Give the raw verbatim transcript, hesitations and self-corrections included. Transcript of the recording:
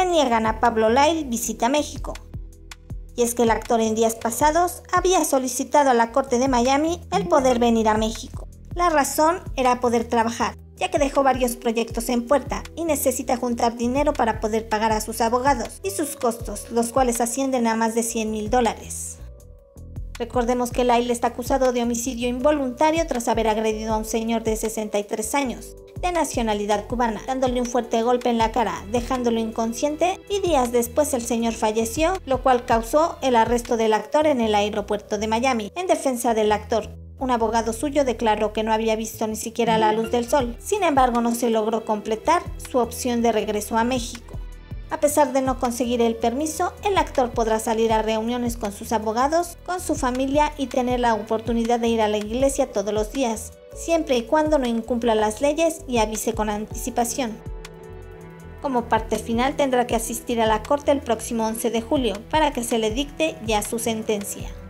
niegan a Pablo Lyle visita a México. Y es que el actor en días pasados había solicitado a la Corte de Miami el poder venir a México. La razón era poder trabajar, ya que dejó varios proyectos en puerta y necesita juntar dinero para poder pagar a sus abogados y sus costos, los cuales ascienden a más de cien mil dólares. Recordemos que Lyle está acusado de homicidio involuntario tras haber agredido a un señor de sesenta y tres años, de nacionalidad cubana, dándole un fuerte golpe en la cara, dejándolo inconsciente, y días después el señor falleció, lo cual causó el arresto del actor en el aeropuerto de Miami. En defensa del actor, un abogado suyo declaró que no había visto ni siquiera la luz del sol. Sin embargo, no se logró completar su opción de regreso a México. A pesar de no conseguir el permiso, el actor podrá salir a reuniones con sus abogados, con su familia y tener la oportunidad de ir a la iglesia todos los días, siempre y cuando no incumpla las leyes y avise con anticipación. Como parte final, tendrá que asistir a la corte el próximo once de julio para que se le dicte ya su sentencia.